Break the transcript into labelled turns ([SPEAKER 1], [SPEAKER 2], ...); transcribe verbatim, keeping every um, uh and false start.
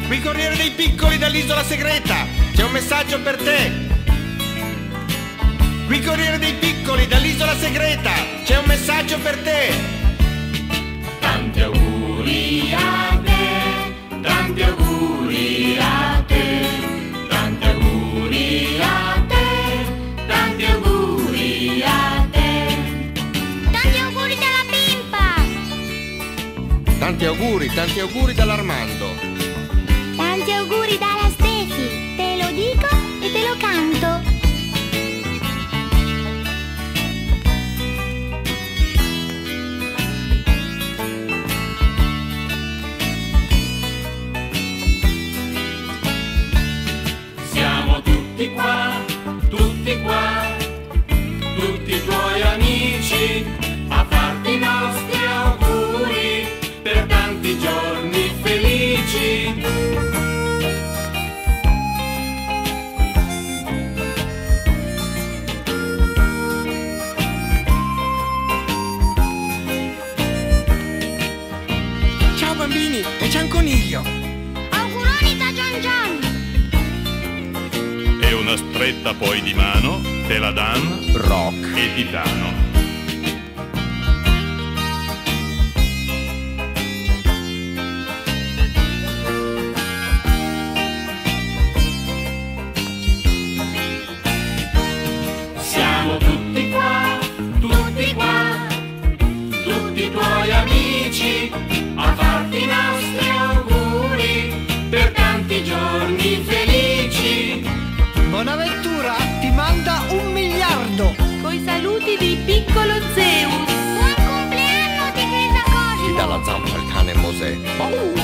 [SPEAKER 1] Qui Corriere dei Piccoli dall'Isola Segreta, c'è un messaggio per te. Qui Corriere dei Piccoli dall'Isola Segreta, c'è un messaggio per te.
[SPEAKER 2] Tanti auguri a te, tanti auguri a te, tanti auguri a te, tanti auguri a te.
[SPEAKER 3] Tanti auguri dalla Pimpa.
[SPEAKER 1] Tanti auguri, tanti auguri dall'Armando.
[SPEAKER 3] Tanti auguri dalla Stefi. Te lo dico e te lo canto.
[SPEAKER 2] Siamo tutti qua, tutti qua, tutti i tuoi amici, a farti i nostri auguri per tanti giorni felici.
[SPEAKER 1] Ciao bambini, e c'è un coniglio.
[SPEAKER 3] Auguroni da Gian Gian.
[SPEAKER 4] E una stretta poi di mano te la dan
[SPEAKER 1] Rock
[SPEAKER 4] e Titano.
[SPEAKER 2] Siamo tutti qua, tutti qua, tutti i tuoi amici, a farti i nostri auguri per tanti giorni felici.
[SPEAKER 5] Bonaventura ti manda un miliardo.
[SPEAKER 6] Coi saluti di piccolo Zeus.
[SPEAKER 3] Buon compleanno, Tigre da Cosimo.
[SPEAKER 1] Ti dà la zampa al cane Mosè. Oh.